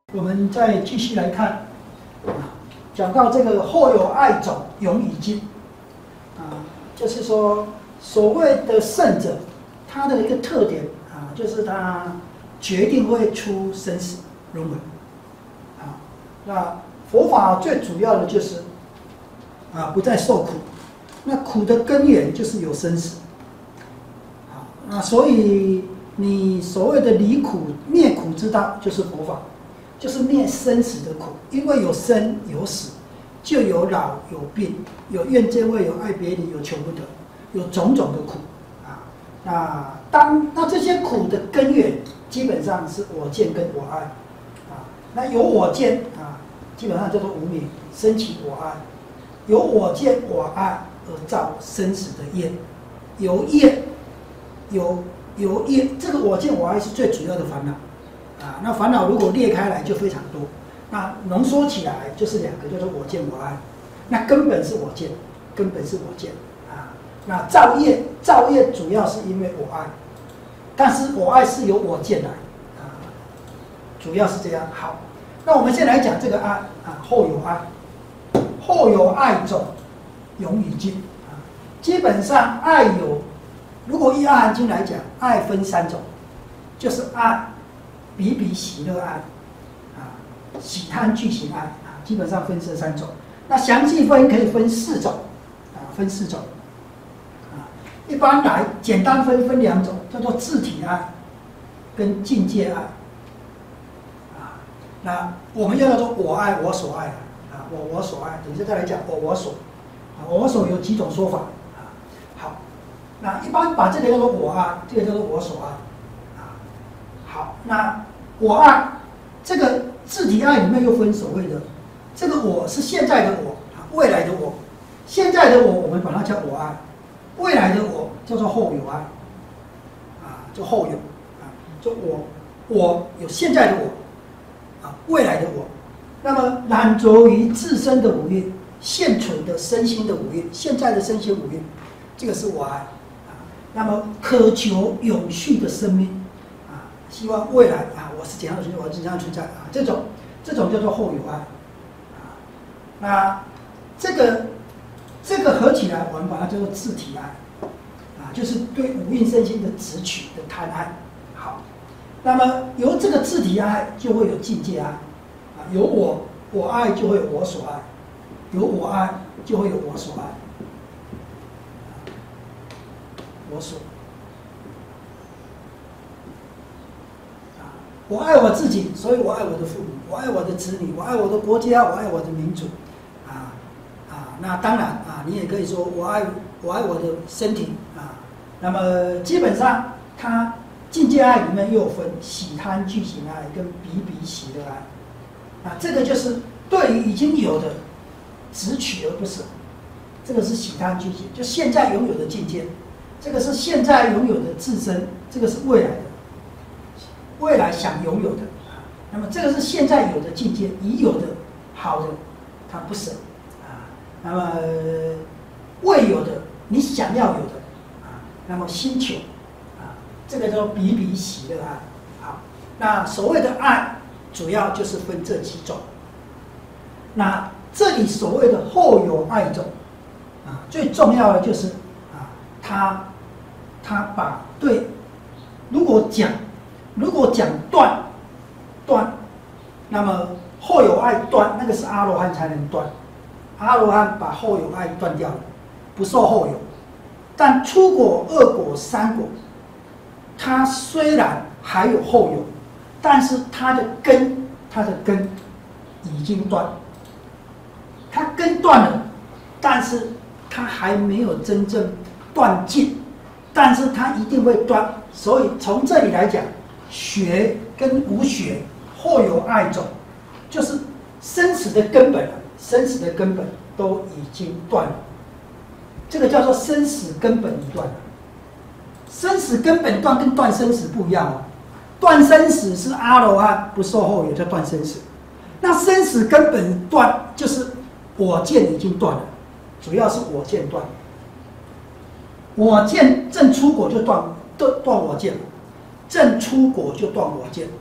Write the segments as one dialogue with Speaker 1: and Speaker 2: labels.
Speaker 1: 我们再继续来看，讲到这个后有爱种，永以尽，就是说所谓的圣者，他的一个特点就是他决定会出生死轮回，那佛法最主要的就是不再受苦，那苦的根源就是有生死，那所以你所谓的离苦灭苦之道就是佛法。就是灭生死的苦，因为有生有死，就有老有病，有怨憎会，有爱别离，有求不得，有种种的苦那这些苦的根源基本上是我见跟我爱那有我见基本上叫做无明，升起我爱，有我见我爱而造生死的业，有业这个我见我爱是最主要的烦恼。那烦恼如果裂开来就非常多，那浓缩起来就是两个，叫做我见我爱。那根本是我见，根本是我见那造业主要是因为我爱，但是我爱是由我见来主要是这样。好，那我们先来讲这个爱后有爱，后有爱种，永以尽基本上爱有，如果依《阿含经》来讲，爱分三种，就是爱。比比喜乐爱喜贪俱行爱基本上分这三种。那详细分可以分四种一般来简单分两种，叫做自体爱跟境界爱那我们又叫做我爱我所爱我所爱，等一下再来讲我所有几种说法好，那一般把这个叫做我爱，这个叫做我所爱好，那我爱这个自体爱里面又分所谓的这个我是现在的我未来的我，现在的我们把它叫我爱，未来的我叫做后有爱就后有就我有现在的我未来的我，那么染着于自身的五蕴，现存的身心的五蕴，现在的身心五蕴，这个是我爱那么渴求永续的生命希望未来我是怎样的存在，我是怎样存在这种叫做后有爱那这个合起来，我们把它叫做自体爱就是对五蕴身心的执取的贪爱。好，那么由这个自体爱就会有境界爱有我爱就会有我所爱，有我爱就会有我所爱，我爱我自己，所以我爱我的父母，我爱我的子女，我爱我的国家，我爱我的民族那当然你也可以说我爱我的身体那么基本上它境界爱里面又有分喜贪俱行爱跟比比喜乐爱这个就是对于已经有的执取而不舍，这个是喜贪俱行，就现在拥有的境界，这个是现在拥有的自身，这个是未来想拥有的那么这个是现在有的境界，已有的好的它不舍那么未有的你想要有的那么心求这个叫比比喜乐爱好，那所谓的爱主要就是分这几种。那这里所谓的后有爱种最重要的就是他把对如果讲断，那么后有爱断，那个是阿罗汉才能断。阿罗汉把后有爱断掉了，不受后有。但初果、二果、三果，它虽然还有后有，但是它的根已经断。它根断了，但是它还没有真正断尽，但是它一定会断。所以从这里来讲，学跟无学后有爱种，就是生死的根本都已经断了。这个叫做生死根本已断了。生死根本断跟断生死不一样断生死是阿罗汉不受后有叫断生死，那生死根本断就是我见已经断了，主要是我见断。我见正出果就断我见了，正出果就断我见。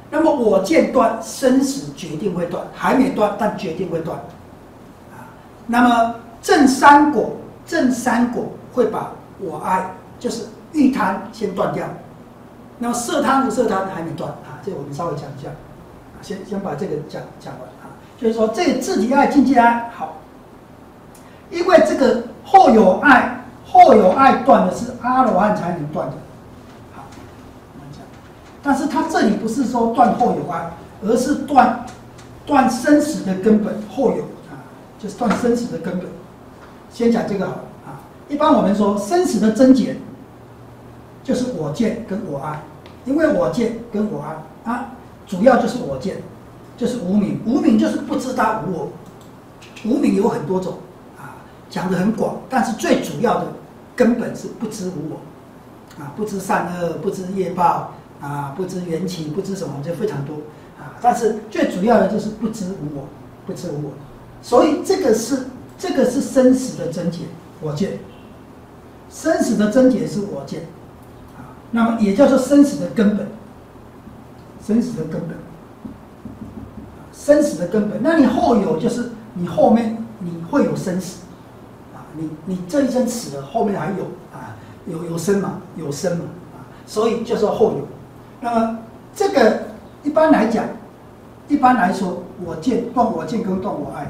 Speaker 1: 那么我见断，生死决定会断，还没断，但决定会断。啊，那么正三果会把我爱，就是欲贪先断掉。那么色贪无色贪还没断啊，这个我们稍微讲一下。啊，先把这个讲完啊，就是说这个自己爱、境界爱好，因为这个后有爱断的是阿罗汉才能断的。好，我们讲，但是他这里不是说断后有爱，而是断生死的根本，后有啊，就是断生死的根本。先讲这个好了啊。一般我们说生死的症结，就是我见跟我爱，因为我见跟我爱啊，主要就是我见，就是无明，无明就是不知他无我，无明有很多种啊，讲得很广，但是最主要的根本是不知无我啊，不知善恶，不知业报啊，不知缘起，不知什么，就非常多啊，但是最主要的就是不知无我，不知无我，所以这个是生死的症结，我见，生死的症结是我见。那么也叫做生死的根本，生死的根本，生死的根本。那你后有就是你后面你会有生死，啊，你这一生死了，后面还有啊，有生嘛，有生嘛，啊，所以就说后有。那么这个一般来讲，一般来说，我见断我见跟断我爱，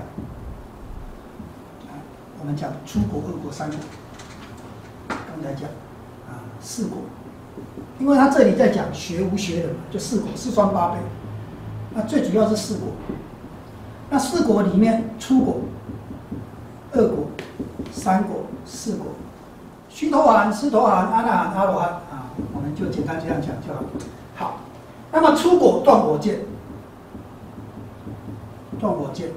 Speaker 1: 我们讲初果、二果、三果，刚才讲啊四果。因为他这里在讲学无学人嘛，就四果四双八倍，那最主要是四果。那四果里面，初果、二果、三果、四果，须陀洹、斯陀含、阿那含、阿罗汉啊，我们就简单这样讲就好。好，那么初果断我见，断我见。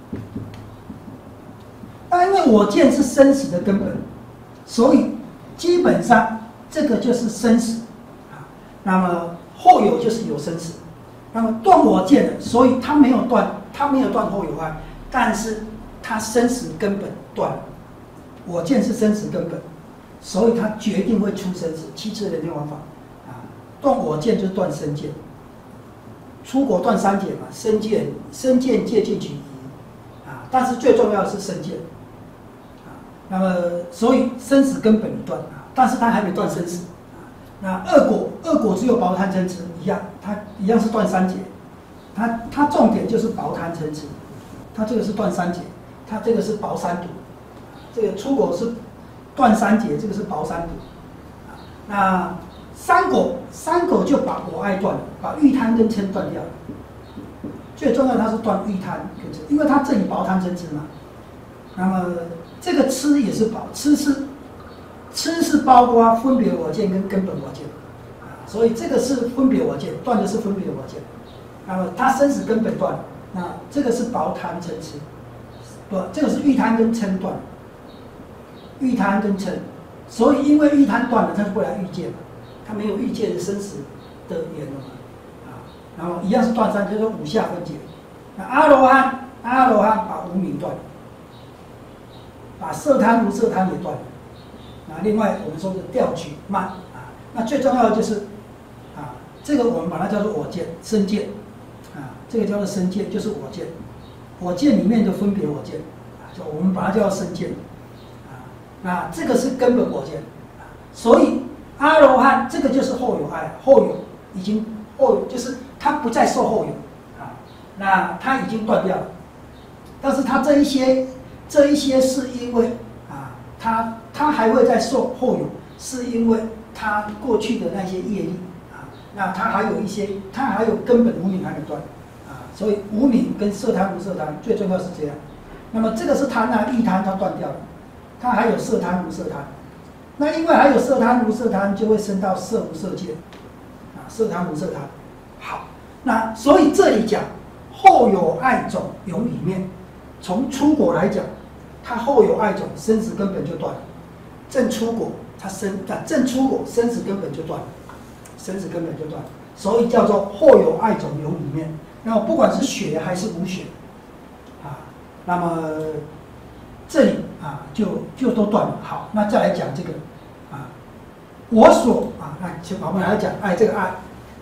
Speaker 1: 那因为我见是生死的根本，所以基本上这个就是生死。那么后有就是有生死，那么断我见了，所以他没有断后有爱，但是他生死根本断了。我见是生死根本，所以他决定会出生死。七次的念王法啊，断我见就是断身见，出国断三界嘛，身见戒禁取疑啊，但是最重要的是身见啊。那么所以生死根本断啊，但是他还没断生死。那二果只有薄贪嗔痴一样，它一样是断三劫，它重点就是薄贪嗔痴，它这个是断三劫，它这个是薄三毒，这个初果是断三劫，这个是薄三毒，那三果就把我爱断了，把欲贪跟嗔断掉了，最重要它是断欲贪跟嗔，因为它这里薄贪嗔痴嘛，那么这个痴也是薄，痴是包括分别我见跟根本我见，啊，所以这个是分别我见，断的是分别我见。那么它生死根本断，那这个是薄贪嗔痴，不，这个是欲贪跟嗔断，欲贪跟嗔，所以因为欲贪断了，它就不来欲界嘛，它没有欲界的生死的缘了嘛，啊，然后一样是断三，就是五下分解。那阿罗汉把无明断了，把色贪无色贪也断了。那另外我们说的调取慢啊，那最重要的就是啊，这个我们把它叫做我见、身见啊，这个叫做身见，就是我见，我见里面的分别我见啊，就我们把它叫做身见啊，那这个是根本我见啊，所以阿罗汉这个就是后有爱，后有已经后有就是他不再受后有啊，那他已经断掉了，但是他这一些是因为啊，他还会再受后有，是因为他过去的那些业力啊，那他还有根本无明还没断啊，所以无明跟色贪无色贪最重要是这样。那么这个是贪啊，欲贪它断掉了，它还有色贪无色贪，那因为还有色贪无色贪，就会升到色无色界啊，色贪无色贪。好，那所以这里讲后有爱种有里面，从初果来讲，它后有爱种，生死根本就断了。正出果，正出果，生死根本就断了，生死根本就断了，所以叫做后有爱种有里面。那么不管是血还是无血，啊，那么这里啊就都断了。好，那再来讲这个啊，我所啊，那就我们来讲爱这个爱，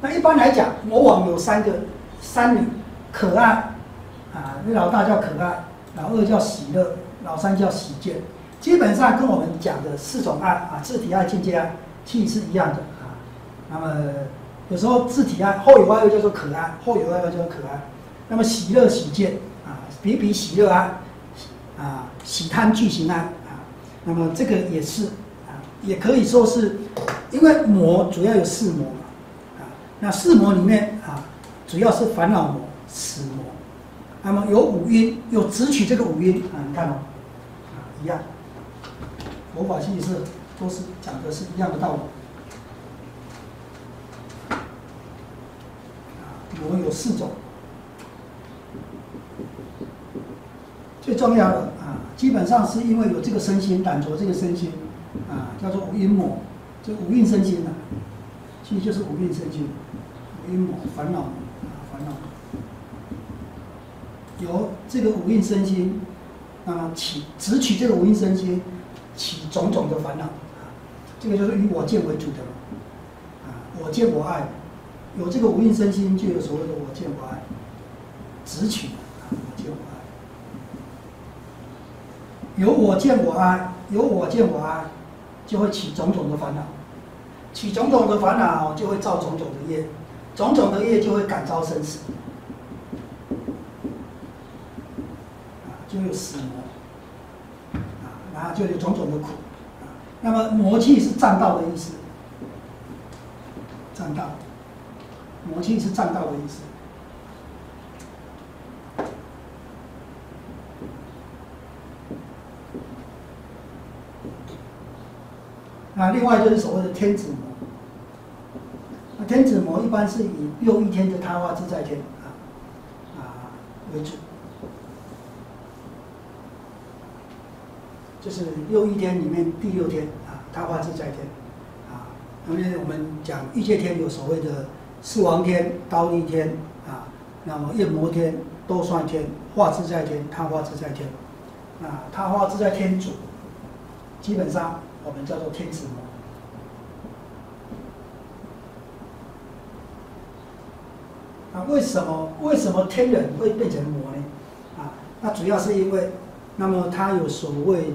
Speaker 1: 那一般来讲，魔王有三女，可爱啊，老大叫可爱，老二叫喜乐，老三叫喜见。基本上跟我们讲的4种爱啊，自体爱、境界爱，其实是一样的啊。那么有时候自体爱后有爱又叫做可爱，后有爱又叫做可爱。那么喜乐、喜见啊，比喜乐爱啊，喜贪俱行爱啊。那么这个也是啊，也可以说是，因为魔主要有4魔嘛啊，那4魔里面啊，主要是烦恼魔、死魔。那么有5阴，有直取这个5阴啊，你看哦，啊一样。佛法其实都是讲的是一样的道理。魔有4种，最重要的啊，基本上是因为有这个身心，懒着这个身心啊，叫做5阴魔，就5蕴身心啊，其实就是5蕴身心，5阴魔、烦恼魔啊，烦恼魔，由这个5蕴身心啊直取这个5蕴身心。起种种的烦恼啊，这个就是以我见为主的啊，我见我爱，有这个5蕴身心，就有所谓的我见我爱，直取啊，我见我爱，有我见我爱，有我见我爱，就会起种种的烦恼，起种种的烦恼就会造种种的业，种种的业就会感召生死，啊，就有死魔。然后就有种种的苦，那么魔气是占道的意思，占道，魔气是占道的意思。那另外就是所谓的天子魔，那天子魔一般是以6一天的他化自在天为主。就是6一天里面第6天啊，他化自在天啊。因为我们讲欲界天有所谓的四王天、忉利天啊，那么焰摩天、兜率天、化自在天、他化自在天。啊，他化自在天主，基本上我们叫做天子魔。啊，为什么天人会变成魔呢？啊，那主要是因为。那么他有所谓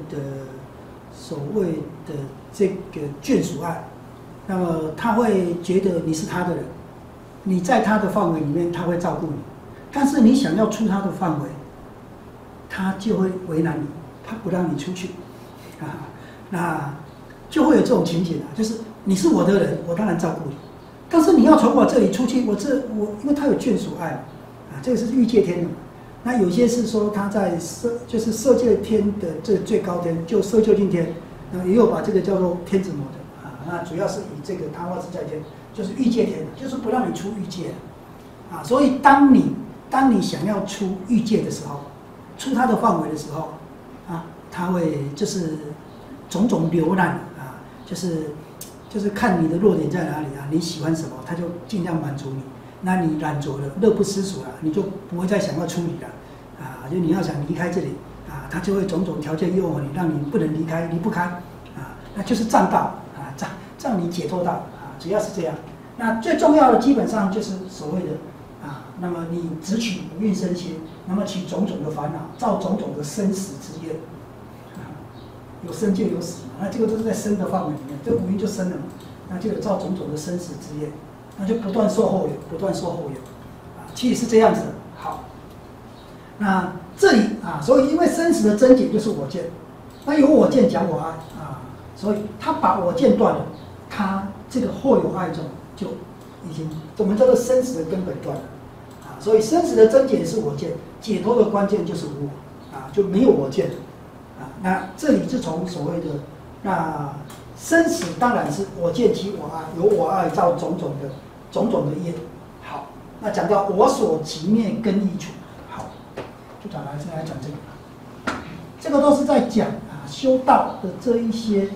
Speaker 1: 的这个眷属爱，那么他会觉得你是他的人，你在他的范围里面，他会照顾你，但是你想要出他的范围，他就会为难你，他不让你出去，啊，那就会有这种情景啊，就是你是我的人，我当然照顾你，但是你要从我这里出去，因为他有眷属爱，啊，这个是欲界天的。那有些是说他在就是色界天的这最高天，就色究竟天，那也有把这个叫做天子魔的啊。那主要是以这个他化自在天，就是欲界天，就是不让你出欲界啊。所以当你想要出欲界的时候，出他的范围的时候啊，他会就是种种流难啊，就是看你的弱点在哪里啊，你喜欢什么，他就尽量满足你。那你懒着了，乐不思蜀了，你就不会再想要出离了，啊，就你要想离开这里，啊，他就会种种条件诱惑你，让你不能离开，离不开，啊，那就是占道，啊，让你解脱道，啊，主要是这样。那最重要的基本上就是所谓的，啊，那么你只取5蕴身心，那么起种种的烦恼，造种种的生死之业，啊，有生就有死嘛，那这个都是在生的范围里面，这5蕴就生了嘛，那就有造种种的生死之业。那就不断受后有，不断受后有，啊，其实是这样子的。好，那这里啊，所以因为生死的症结就是我见，那有我见讲我爱啊，所以他把我见断了，他这个后有爱中就已经我们叫做生死的根本断了，啊，所以生死的症结是我见，解脱的关键就是无我，啊，就没有我见，啊，那这里是从所谓的那生死当然是我见即我爱，有我爱造种种的业。好，那讲到我所即灭根益处，好，就再来讲这个，这个都是在讲啊修道的这一些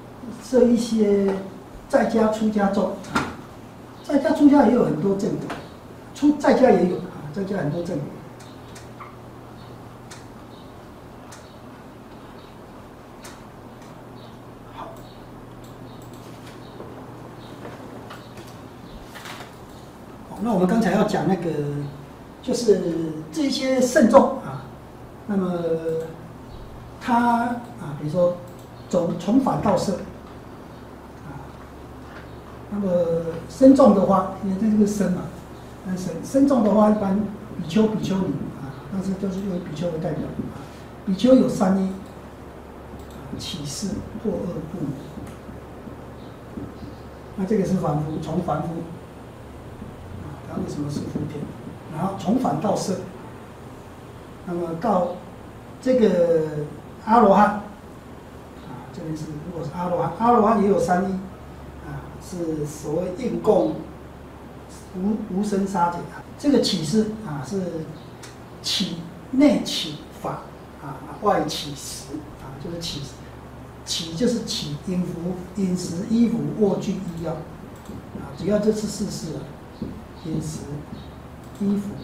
Speaker 1: 在家出家众啊，在家出家也有很多正果，在家也有啊，在家很多正果。 那我们刚才要讲那个，就是这些圣众啊，那么他啊，比如说从反到圣啊，那么僧众的话，因为这个僧嘛，那僧众的话，一般比丘、比丘尼啊，但是都是用比丘为代表啊。比丘有三依，起事、破恶、不母。那这个是凡夫，从凡夫啊，他为什么是福田？然后从反到圣，那么到这个阿罗汉啊，这边是如果是阿罗汉，阿罗汉也有三依啊，是所谓应供无生杀解啊。这个起事啊是起内起法啊，外起食啊，就是起就是起饮食、衣服、卧具、医药啊，主要这是四事啊，饮食、衣服、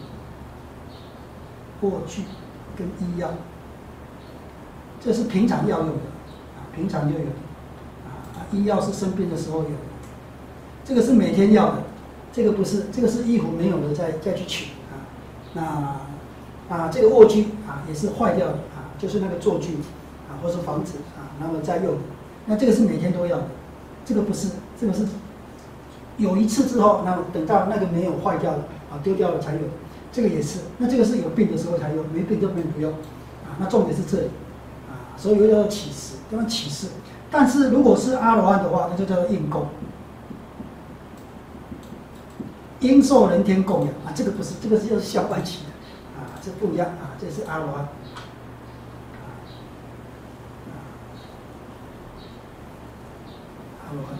Speaker 1: 卧具跟医药，这是平常要用的啊，平常就有啊，医药是生病的时候有的，这个是每天要的，这个不是，这个是衣服没有了再去取啊，那这个卧具啊也是坏掉的啊，就是那个坐具啊，或是房子啊，那么再用，那这个是每天都要的，这个不是，这个是有一次之后，那等到那个没有坏掉了啊，丢掉了才有，这个也是，那这个是有病的时候才用，没病就不用啊，那重点是这里啊，所以又叫做起事，叫做起事，但是如果是阿罗汉的话，那就叫做应供。应受人天供养啊，这个不是，这个是要相关起的啊，这不一样啊，这是阿罗汉。阿罗汉，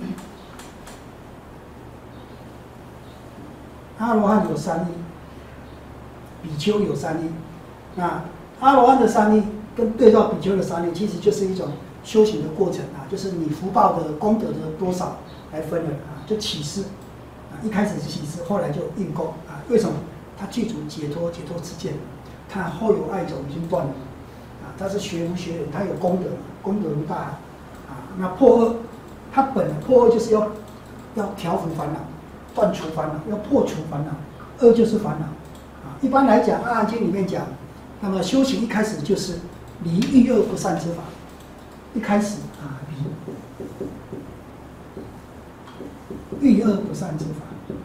Speaker 1: 阿罗汉有三依，比丘有三依。那阿罗汉的三依跟对照比丘的三依，其实就是一种修行的过程啊，就是你福报的功德的多少来分的啊，就起事。一开始是起事，后来就应供啊。为什么？他具足解脱之见，他后有爱种已经断了啊。他是学无学有，他有功德，功德如大海啊。那破恶，他本来破恶就是要调伏烦恼，断除烦恼，要破除烦恼。恶就是烦恼啊。一般来讲，《阿含经》里面讲，那么修行一开始就是离欲恶不善之法，一开始啊离欲恶不善之法。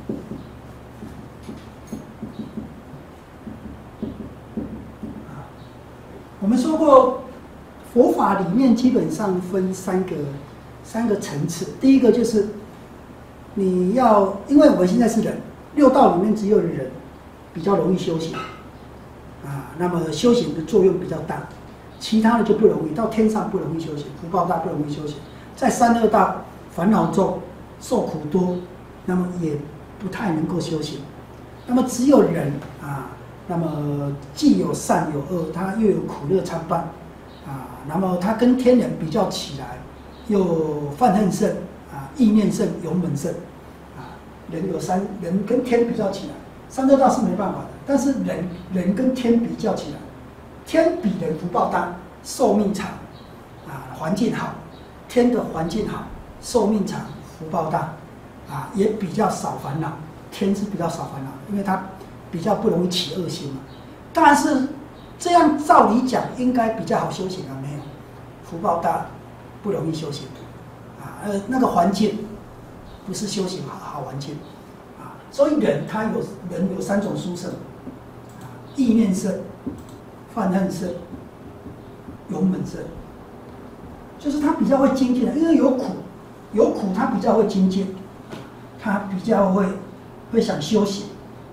Speaker 1: 我们说过，佛法里面基本上分三个层次。第一个就是你要，因为我们现在是人，六道里面只有人比较容易修行啊，那么修行的作用比较大，其他的就不容易。到天上不容易修行，福报大不容易修行，在三恶道烦恼重，受苦多，那么也不太能够修行。那么只有人啊。那么既有善有恶，它又有苦乐参半，啊，那么它跟天人比较起来，又犯恨胜啊，意念胜，勇猛胜，啊，人跟天比较起来，三恶道是没办法的，但是人跟天比较起来，天比人福报大，寿命长，啊，环境好，天的环境好，寿命长，福报大，啊，也比较少烦恼，天是比较少烦恼，因为它比较不容易起恶心嘛，但是这样照理讲应该比较好修行啊，没有，福报大不容易修行啊，那个环境不是修行好环境啊，所以人有三种殊胜啊，意念胜、犯恨胜、勇猛胜，就是他比较会精进的，因为有苦他比较会精进，他比较会想修行。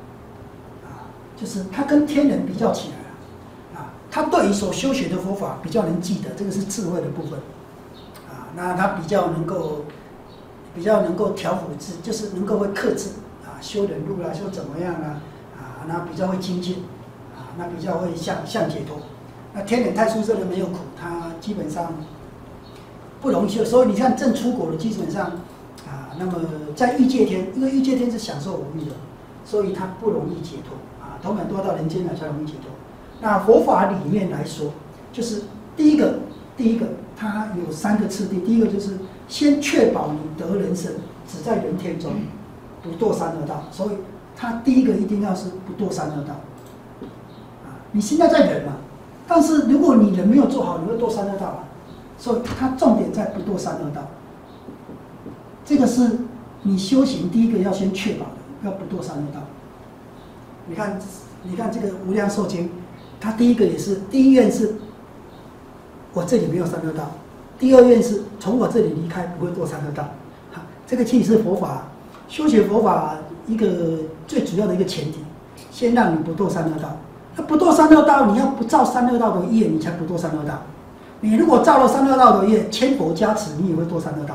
Speaker 1: 就是他跟天人比较起来啊，他对于所修学的佛法比较能记得，这个是智慧的部分啊。那他比较能够调伏自，就是能够会克制啊，修忍辱啦，修怎么样啦啊，那比较会精进啊，那比较会向解脱。那天人太殊胜的没有苦，他基本上不容易修。所以你看正出国的基本上啊，那么在欲界天，因为欲界天是享受无欲的，所以他不容易解脱。同很多到人间来才容易解脱。那佛法里面来说，就是第一个，它有三个次第。第一个就是先确保你得人身，只在人天中，不堕三恶道。所以他第一个一定要是不堕三恶道。你现在在忍嘛，但是如果你人没有做好，你会堕三恶道啊。所以它重点在不堕三恶道。这个是你修行第一个要先确保的，要不堕三恶道。你看这个无量寿经，它第一个也是第一愿是，我这里没有三恶道；第二愿是从我这里离开，不会堕三恶道。这个其实是佛法修学佛法一个最主要的一个前提，先让你不堕三恶道。那不堕三恶道，你要不造三恶道的业，你才不堕三恶道。你如果造了三恶道的业，千佛加持，你也会堕三恶道。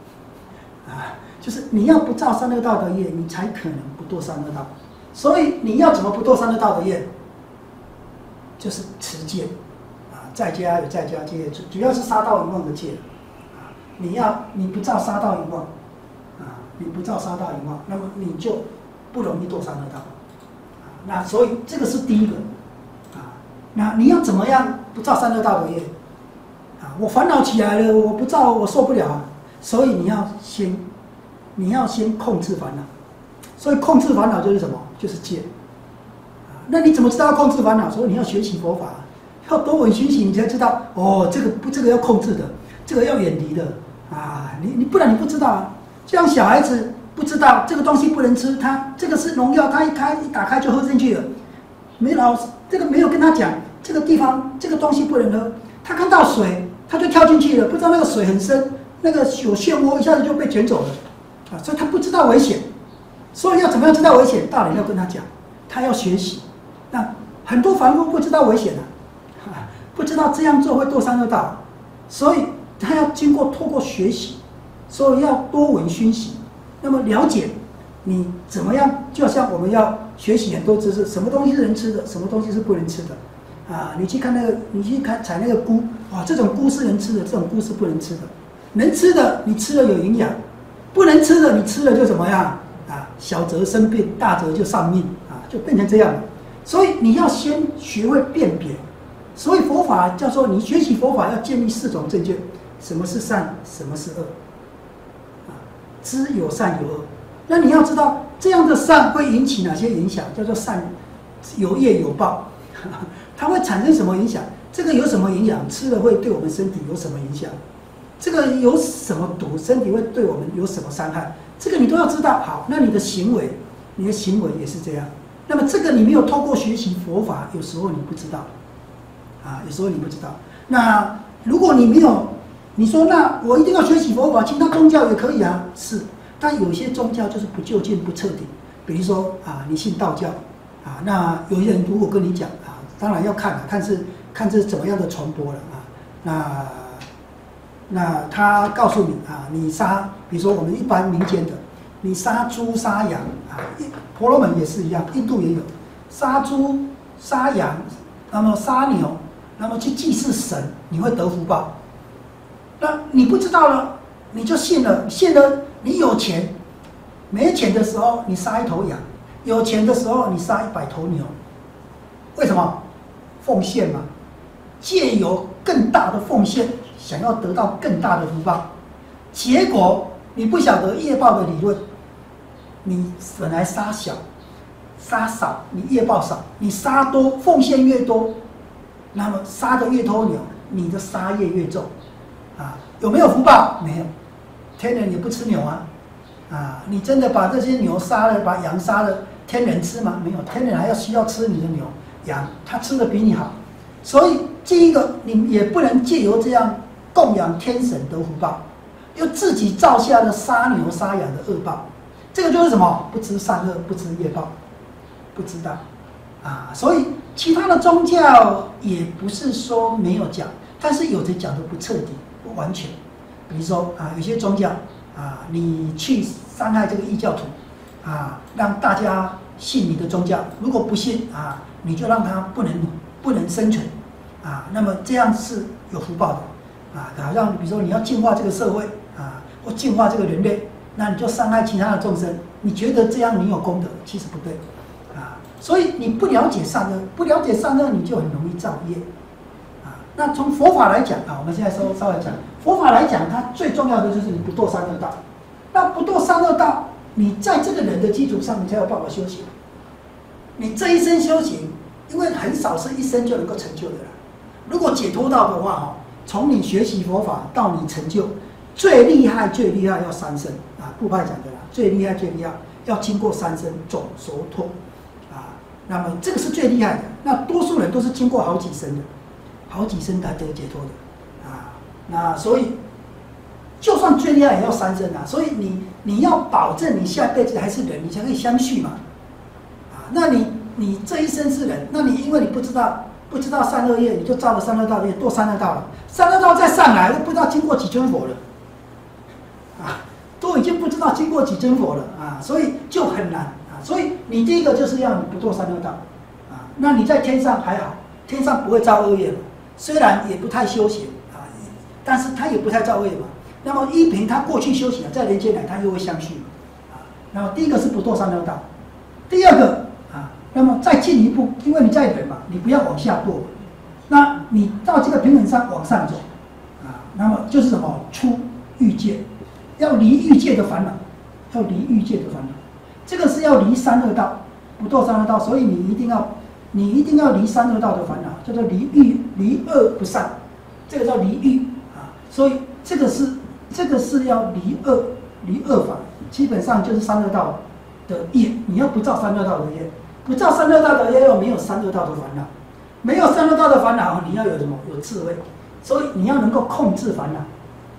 Speaker 1: 就是你要不造三恶道的业，你才可能不堕三恶道。所以你要怎么不堕三恶道的业？就是持戒在家有在家戒，主要是杀盗淫妄的戒你不造杀盗淫妄你不造杀盗淫妄，那么你就不容易堕三恶道那所以这个是第一个那你要怎么样不造三恶道的业我烦恼起来了，我不造我受不了所以你要先控制烦恼。所以控制烦恼就是什么？就是戒那你怎么知道要控制烦恼？所以你要学习佛法，要多闻熏习，你才知道这个要控制的，这个要远离的你不然你不知道就像小孩子不知道这个东西不能吃，他这个是农药，他一打开就喝进去了，没有跟他讲这个地方这个东西不能喝，他看到水他就跳进去了，不知道那个水很深，那个有漩涡，一下子就被卷走了所以他不知道危险。所以要怎么样知道危险？大人要跟他讲，他要学习。那很多凡夫不知道危险不知道这样做会堕三恶道，所以他要透过学习，所以要多闻熏习。那么了解你怎么样，就像我们要学习很多知识，什么东西是能吃的，什么东西是不能吃的你去采那个菇这种菇是能吃的，这种菇是不能吃的。能吃的你吃了有营养，不能吃的你吃了就怎么样小则生病，大则就丧命就变成这样了。所以你要先学会辨别。所以佛法叫做你学习佛法要建立4种正见：什么是善，什么是恶知有善有恶。那你要知道这样的善会引起哪些影响，叫做善有业有报它会产生什么影响？这个有什么影响？吃了会对我们身体有什么影响？这个有什么毒？身体会对我们有什么伤害？这个你都要知道。好，那你的行为也是这样。那么这个你没有透过学习佛法，有时候你不知道有时候你不知道。那如果你没有，你说那我一定要学习佛法，其他宗教也可以是，但有些宗教就是不究竟不彻底。比如说你信道教那有些人如果跟你讲当然要看是怎么样的传播了那他告诉你你杀，比如说我们一般民间的，你杀猪杀羊婆罗门也是一样，印度也有杀猪杀羊，那么杀牛，那么去祭祀神，你会得福报。那你不知道了，你就信了，你有钱，没钱的时候你杀1头羊，有钱的时候你杀100头牛，为什么？奉献嘛，借由更大的奉献，想要得到更大的福报。结果你不晓得业报的理论，你本来杀小杀少，你业报少；你杀多，奉献越多，那么杀的越多牛，你的杀业越重有没有福报？没有，天人也不吃牛你真的把这些牛杀了，把羊杀了，天人吃吗？没有，天人还需要吃你的牛羊，他吃的比你好。所以第一个，你也不能借由这样供养天神得福报，又自己造下了杀牛杀羊的恶报。这个就是什么？不知善恶，不知业报，不知道所以其他的宗教也不是说没有讲，但是有的讲的不彻底、不完全。比如说有些宗教你去伤害这个异教徒让大家信你的宗教，如果不信你就让他不能生存那么这样是有福报的好像比如说你要净化这个社会或净化这个人类，那你就伤害其他的众生，你觉得这样你有功德，其实不对所以你不了解善恶，不了解善恶，你就很容易造业那从佛法来讲我们现在稍微讲佛法来讲，它最重要的就是你不堕三恶道。那不堕三恶道， 你在这个人的基础上，你才有办法修行。你这一生修行，因为很少是一生就能够成就的了。如果解脱道的话，哈，从你学习佛法到你成就，最厉害要3生啊，部派讲的啦，最厉害要经过3生总熟脱啊。那么这个是最厉害的。那多数人都是经过好几生的，好几生才得解脱的啊。那所以，就算最厉害也要3生啊。所以你要保证你下辈子还是人，你才可以相续嘛。啊，那你这一生是人，那你因为你不知道善恶业，你就造了三恶道业，堕三恶道了。三恶道再上来，都不知道经过几尊佛了，啊，都已经不知道经过几尊佛了啊，所以就很难啊。所以你第一个就是要你不堕三恶道啊。那你在天上还好，天上不会造恶业嘛，虽然也不太修行啊，但是他也不太造恶业嘛。那么依凭他过去修行，在人间来他又会相续啊。然后第一个是不堕三恶道，第二个啊，那么再进一步，因为你在人嘛，你不要往下堕，那你到这个平衡上往上走啊，那么就是什么出欲界，要离欲界的烦恼，要离欲界的烦恼，这个是要离三恶道，不堕三恶道，所以你一定要离三恶道的烦恼，叫做离欲离恶不善，这个叫离欲啊，所以这个是要离恶法，基本上就是三恶道的业，你要不造三恶道的业，不造三恶道的业，又没有三恶道的烦恼，没有三恶道的烦恼，你要有什么？有智慧，所以你要能够控制烦恼，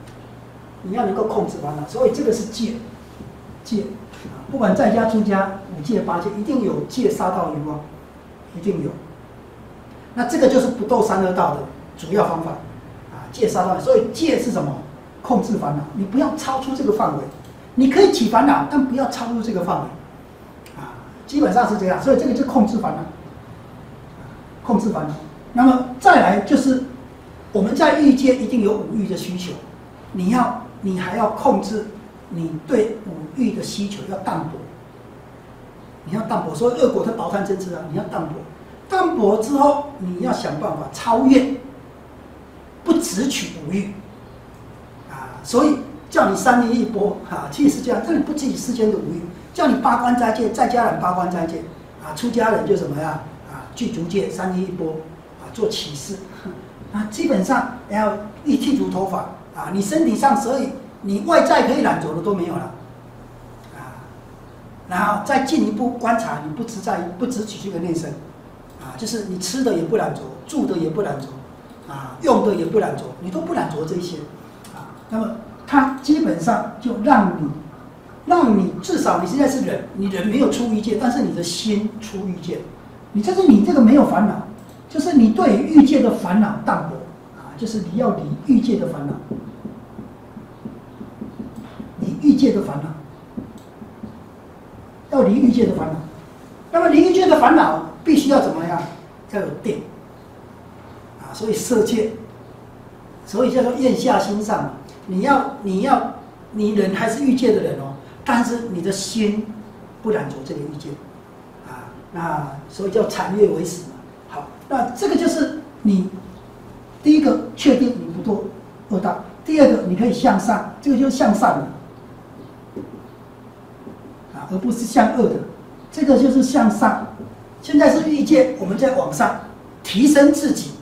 Speaker 1: 所以这个是戒，不管在家出家5戒8戒，一定有戒杀盗淫妄，一定有。那这个就是不堕三恶道的主要方法啊，戒杀盗淫。所以戒是什么？控制烦恼，你不要超出这个范围，你可以起烦恼，但不要超出这个范围啊，基本上是这样。所以这个就控制烦恼，控制烦恼。那么再来就是我们在欲界一定有五欲的需求，你还要控制你对五欲的需求要淡薄，你要淡薄。所以恶果的薄贪嗔痴啊，你要淡薄。淡薄之后，你要想办法超越，不只取五欲啊。所以叫你3年1波啊，其实是这样，这里不计世间的五欲，叫你8关斋戒，在家人8关斋戒啊，出家人就怎么样啊，具足戒3年1波啊，做起事啊，基本上要一剃除头发啊，你身体上所以你外在可以染着的都没有了啊，然后再进一步观察，你不只取这个内身啊，就是你吃的也不染着，住的也不染着啊，用的也不染着，你都不染着这些啊，那么它基本上就让你至少你现在是人，你人没有出欲界，但是你的心出欲界，你这个没有烦恼，就是你对于欲界的烦恼淡薄啊，就是你要离欲界的烦恼，离欲界的烦恼，要离欲界的烦恼。那么离欲界的烦恼必须要怎么样？要有定啊，所以色界，所以叫做咽下心上嘛。你人还是欲界的人哦，但是你的心不染着这个欲界啊，那所以叫禅悦为实嘛。好，那这个就是你第一个确定你不堕恶道，第二个你可以向上，这个就是向上的啊，而不是向恶的，这个就是向上。现在是欲界，我们在往上提升自己，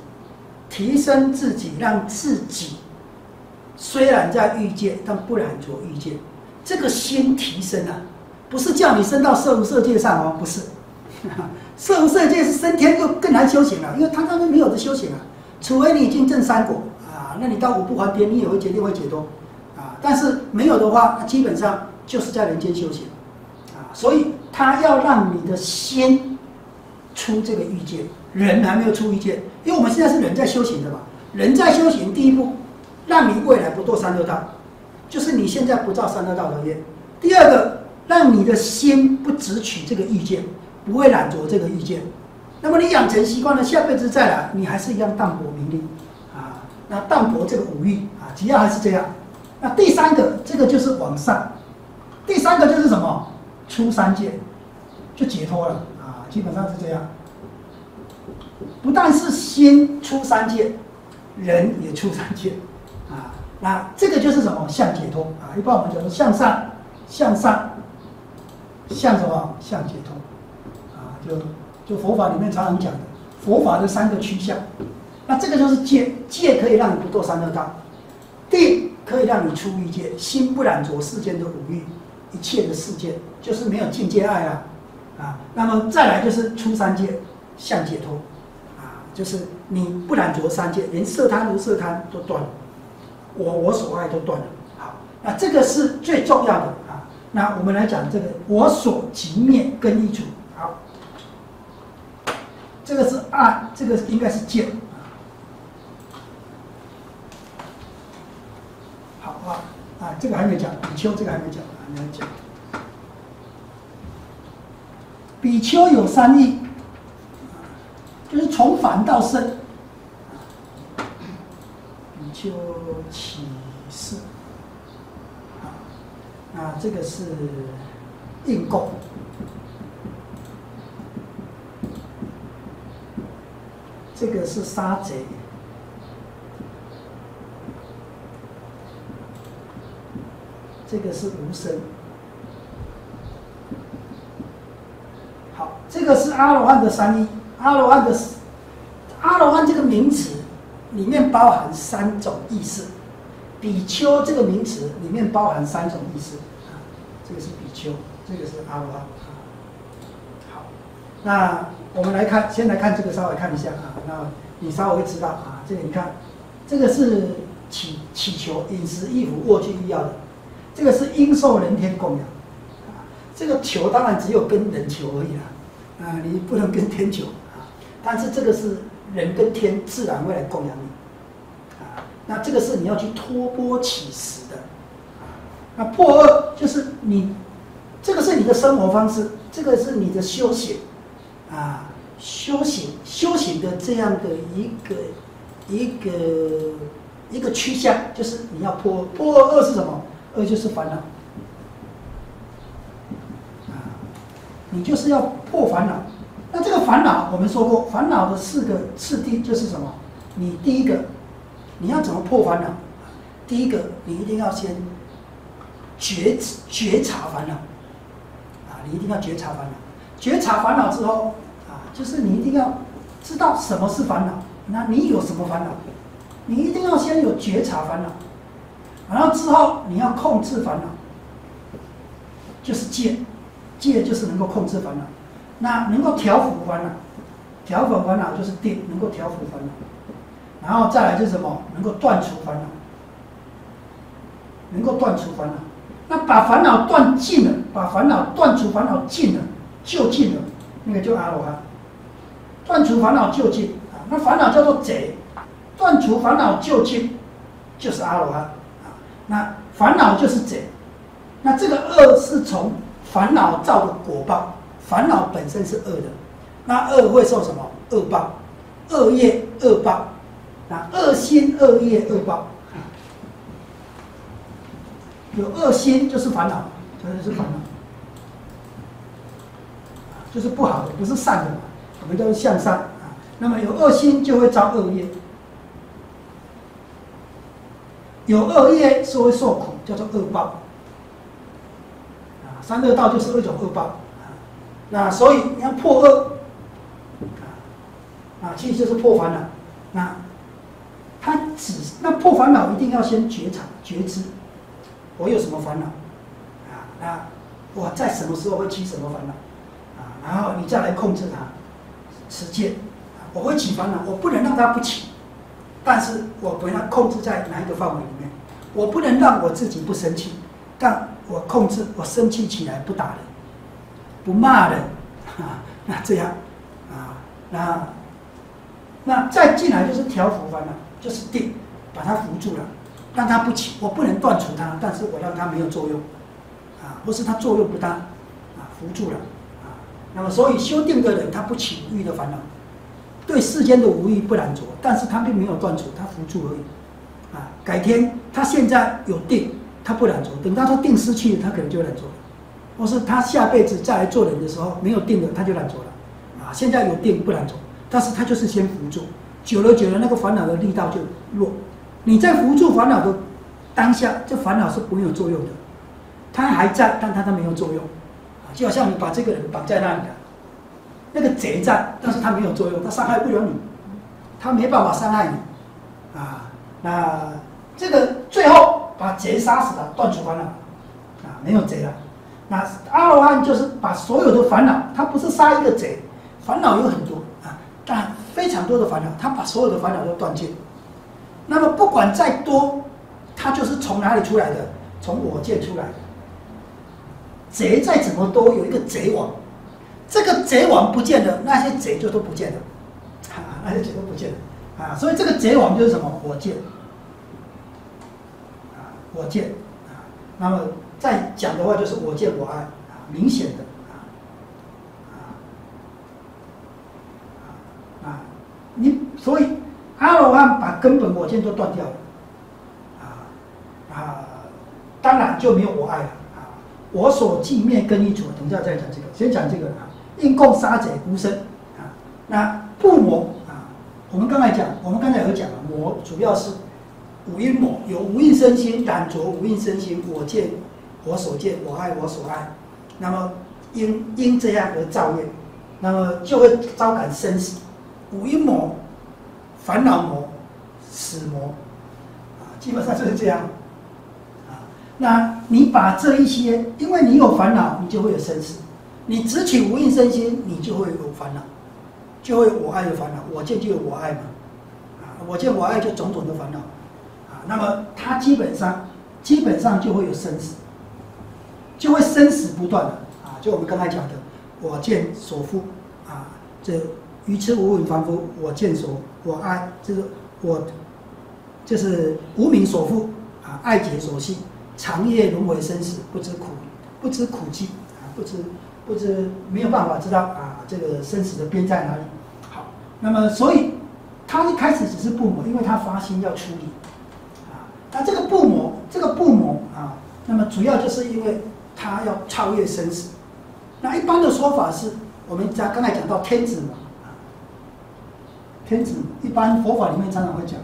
Speaker 1: 让自己虽然在欲界，但不染着欲界。这个心提升啊，不是叫你升到色无色界上哦，不是。色无色界是升天又更难修行了，因为他那边没有的修行啊，除非你已经证3果啊，那你到5不还天，你也会决定会解脱啊。但是没有的话，基本上就是在人间修行啊，所以他要让你的心出这个欲界，人还没有出欲界，因为我们现在是人在修行的嘛，人在修行，第一步让你未来不堕三恶道，就是你现在不造三恶道的业。第二个，让你的心不只取这个欲界，不会染着这个欲界。那么你养成习惯了，下辈子再来，你还是一样淡泊名利啊。那淡泊这个五欲啊，主要还是这样。那第三个，这个就是往上。第三个就是什么？出3界，就解脱了啊，基本上是这样。不但是心出3界，人也出3界啊。那这个就是什么？向解脱啊。一般我们讲说向上向什么？向解脱。啊，就佛法里面常常讲的，佛法的3个趋向。那这个就是戒，戒可以让你不堕三恶道，定可以让你出欲界，心不染着世间的五欲，一切的世界就是没有境界爱啊。啊，那么再来就是出三界，向解脱。啊，就是你不染着3界，连色贪、无色贪都断了，我所爱都断了。好，那这个是最重要的啊。那我们来讲这个我所即灭根一除。好，这个是爱，这个应该是戒。好啊，这个还没讲，比丘这个还没讲，还没讲。比丘有3义，就是从凡到圣。比丘起事，那这个是应供。这个是杀贼。这个是无生。好，这个是阿罗汉的3义。阿罗汉这个名词里面包含3种意思。比丘这个名词里面包含3种意思。啊，这个是比丘，这个是阿罗汉。好，那我们来看，先来看这个，稍微看一下啊。那你稍微会知道啊，这个你看，这个是祈求饮食、衣服、卧具、医药的。这个是应受人天供养，啊，这个求当然只有跟人求而已啦，啊，你不能跟天求啊。但是这个是人跟天自然会来供养你，啊，那这个是你要去托钵乞食的，啊，那破恶就是你，这个是你的生活方式，这个是你的修行，啊，修行的这样的一个趋向，就是你要破恶是什么？恶就是烦恼，啊，你就是要破烦恼。那这个烦恼，我们说过，烦恼的4个次第就是什么？你第一个，你要怎么破烦恼？第一个，你一定要先觉察烦恼，啊，你一定要觉察烦恼。觉察烦恼之后，啊，就是你一定要知道什么是烦恼，那你有什么烦恼？你一定要先有觉察烦恼。然后之后你要控制烦恼，就是戒，戒就是能够控制烦恼，那能够调伏烦恼，调伏烦恼就是定，能够调伏烦恼，然后再来就是什么？能够断除烦恼，能够断除烦恼。那把烦恼断尽了，把烦恼断除烦恼尽了，就尽了，那个就阿罗汉。断除烦恼就尽啊，那烦恼叫做贼，断除烦恼就尽，就是阿罗汉。那烦恼就是贼，那这个恶是从烦恼造的果报，烦恼本身是恶的，那恶会受什么？恶报，恶业恶报，那恶心恶业恶报，有恶心就是烦恼，这就是烦恼，就是不好的，不是善的嘛，我们都是向善啊。那么有恶心就会造恶业。有恶业是会受苦，叫做恶报。啊，三恶道就是一种恶报。啊，那所以你要破恶，其实就是破烦恼。那破烦恼一定要先觉察、觉知，我有什么烦恼，啊，那我在什么时候会起什么烦恼，啊，然后你再来控制它，持戒，我会起烦恼，我不能让它不起。但是我把它控制在哪一个范围里面？我不能让我自己不生气，但我控制我生气起来不打人，不骂人，啊，那这样，啊，那再进来就是调伏烦恼，就是定，把它扶住了，让它不起。我不能断除它，但是我让它没有作用，啊，或是它作用不大，啊，扶住了，啊，那么所以修定的人他不起无欲的烦恼。对世间的无欲不染着，但是他并没有断除，他扶住而已。啊，改天他现在有定，他不染着，等到他定失去了，他可能就染着了。或是他下辈子再来做人的时候没有定了，他就染着了。啊，现在有定不染着，但是他就是先扶住，久了那个烦恼的力道就弱。你在扶住烦恼的当下，这烦恼是没有作用的，它还在，但它没有作用。啊， 就好像你把这个人绑在那里了，那个贼在，但是他没有作用，他伤害不了你，他没办法伤害你，啊，那这个最后把贼杀死了，断除烦恼，啊，没有贼了。那阿罗汉就是把所有的烦恼，他不是杀一个贼，烦恼有很多啊，但非常多的烦恼，他把所有的烦恼都断尽。那么不管再多，他就是从哪里出来的？从我见出来的。贼再怎么多，有一个贼王，这个贼王不见了，那些贼就都不见了，啊，那些贼都不见了，啊，所以这个贼王就是什么？我见，啊，我见，啊，那么再讲的话就是我见我爱，啊，明显的，你所以阿罗汉把根本我见都断掉了，当然就没有我爱了。我所寂灭根一除，等一下再讲这个，先讲这个啊。应供杀贼无生啊。那不魔啊，我们刚才有讲了，魔主要是五阴魔，有无印身心、染着无印身心，我见、我所见、我爱、我所爱。那么因这样而造业，那么就会招感生死。五阴魔、烦恼魔、死魔啊，基本上就是这样。那你把这一些，因为你有烦恼，你就会有生死；你只取无印身心，你就会有烦恼，就会有我爱的烦恼。我见就有我爱嘛，我见我爱就种种的烦恼，那么它基本上就会有生死，就会生死不断的就我们刚才讲的，我见所缚这愚痴无明凡夫，我见所我爱，就是无明所缚爱结所系。长夜轮回生死，不知苦寂不知没有办法知道这个生死的边在哪里。好，那么所以他一开始只是不魔，因为他发心要出离那这个不魔那么主要就是因为他要超越生死。那一般的说法是，我们刚才讲到天子魔天子一般佛法里面常常会讲。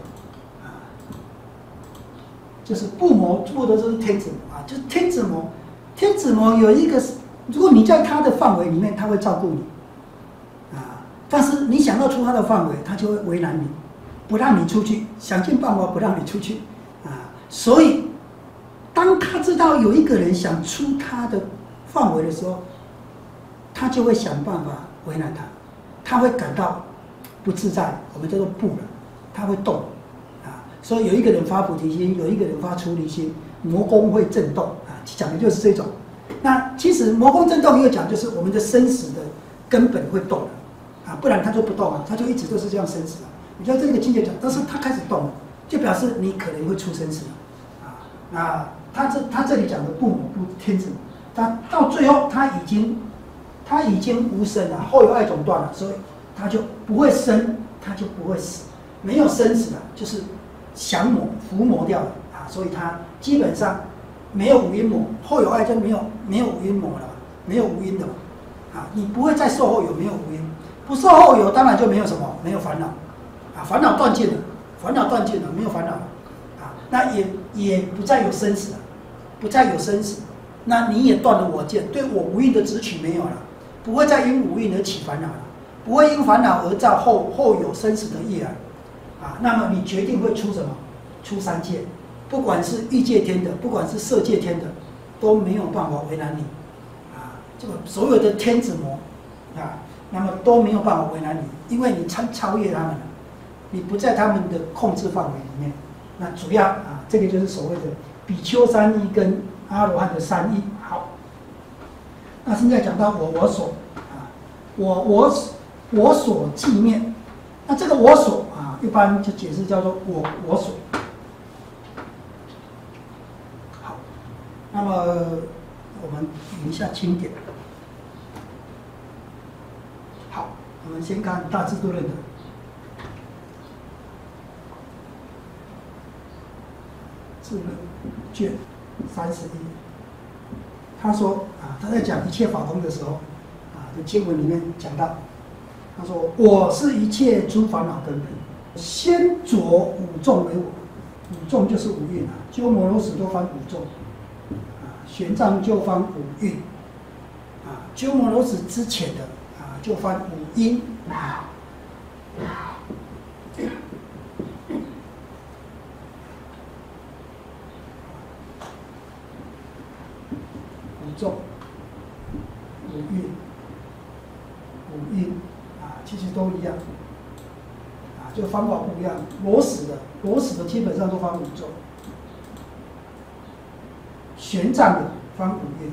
Speaker 1: 就是不魔，不的就是天子魔就是天子魔。天子魔有一个，如果你在他的范围里面，他会照顾你但是你想要出他的范围，他就会为难你，不让你出去，想尽办法不让你出去所以，当他知道有一个人想出他的范围的时候，他就会想办法为难他，他会感到不自在，我们叫做不了，他会动。所以有一个人发菩提心，有一个人发出离心，魔功会震动讲的就是这种。那其实魔功震动又讲就是我们的生死的根本会动不然它就不动他就一直都是这样生死你在这个境界讲，但是他开始动了，就表示你可能会出生死那他这里讲的不魔不天子，他到最后他已经无生了，后有爱种断了，所以他就不会生，他就不会死，没有生死了，就是降魔伏魔掉了所以它基本上没有五阴魔，后有爱就没有五阴魔了，没有无阴的你不会再受后有，没有无阴，不受后有，当然就没有什么，没有烦恼烦恼断尽了，没有烦恼了那也不再有生死了，不再有生死，那你也断了我见，对我无阴的执取没有了，不会再因无阴而起烦恼了，不会因烦恼而造后有生死的业了那么你决定会出什么？出三界，不管是欲界天的，不管是色界天的，都没有办法为难你这个所有的天子魔那么都没有办法为难你，因为你超越他们了，你不在他们的控制范围里面。那主要这个就是所谓的比丘三义跟阿罗汉的三义。好，那现在讲到我所我所寂灭，那这个我所一般就解释叫做我所。好，那么我们读一下经典。好，我们先看大智度论的智论卷31，他说他在讲一切法空的时候的经文里面讲到，他说我是一切诸烦恼根本。先着五众为我，五众就是五蕴鸠摩罗什多翻五众玄奘就翻五蕴鸠摩罗什之前的就翻五音五众、五韵、五音其实都一样就方法不一样。罗什的基本上都翻五众，玄奘的翻五韵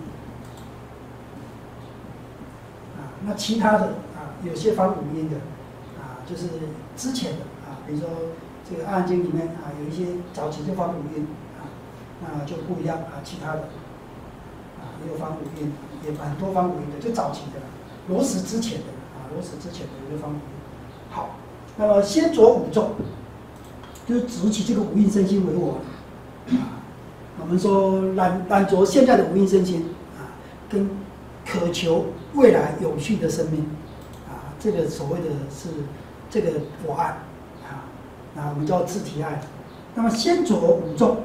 Speaker 1: 那其他的有些翻五音的就是之前的比如说这个《阿含经》里面有一些早期就翻五音那就不一样其他的也有翻五音，也蛮多翻五音的，就早期的罗什之前的罗什之前的有翻五音。好，那么先着五众，就是指起这个五蕴身心为我我们说懒着现在的五蕴身心跟渴求未来永续的生命这个所谓的是这个我爱那我们叫自体爱。那么先着五众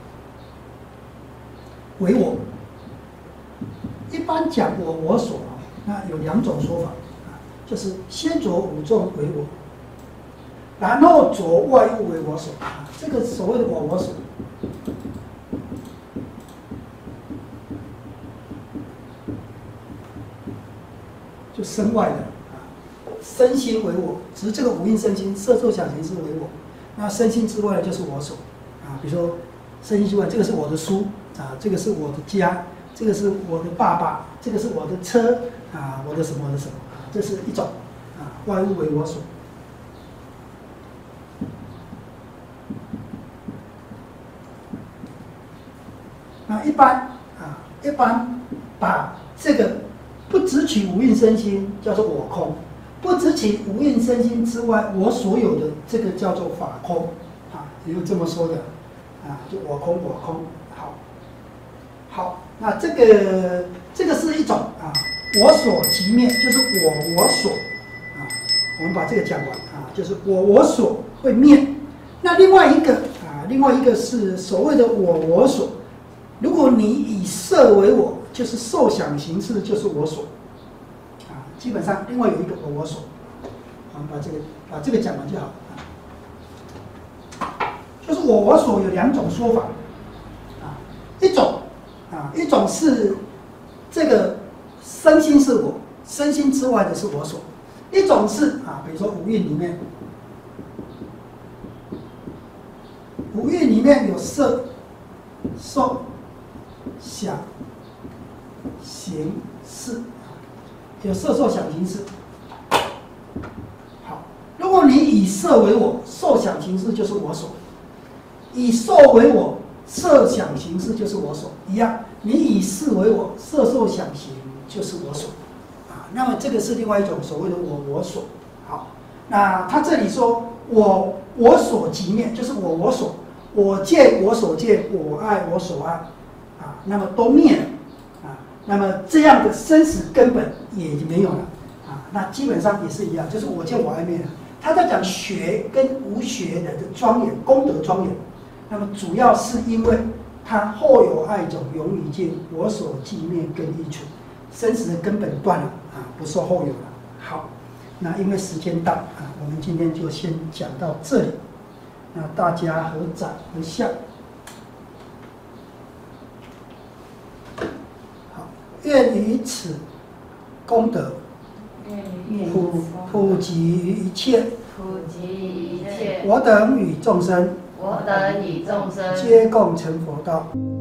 Speaker 1: 为我，一般讲我所那有两种说法就是先着五众为我，然后着外物为我所这个所谓的我所就身外的身心为我，只是这个五蕴身心色受想行识为我，那身心之外的就是我所比如说身心之外，这个是我的书这个是我的家，这个是我的爸爸，这个是我的车我的什么这是一种外物为我所。那一般把这个不执取五蕴身心叫做我空，不执取五蕴身心之外我所有的这个叫做法空也有这么说的就我空。好，那这个是一种我所即灭，就是我所我们把这个讲完就是我所会灭。那另外一个是所谓的我所，如果你以色为我，就是受想行识就是我所基本上另外有一个我所，我们把这个讲完就好就是我所有两种说法一种是这个身心是我，身心之外的是我所；一种是比如说五蕴里面，五蕴里面有色、受、想、行、识，有色、受、想、行、识。好，如果你以色为我，受、想、行、识就是我所；以受为我，色、想、行、识就是我所，一样。你以识为我，色、受、想、行就是我所那么这个是另外一种所谓的我所。好，那他这里说我所即灭，就是我所，我见我所见，我爱我所爱那么都灭了那么这样的生死根本也没有了那基本上也是一样，就是我见我爱灭了。他在讲学跟无学的庄严功德庄严，那么主要是因为他后有爱种永已尽，我所既灭根亦除，生死的根本断了不受后有了。好，那因为时间到我们今天就先讲到这里。那大家合掌合相。好，愿以此功德普及于一切，我等与众生，皆共成佛道。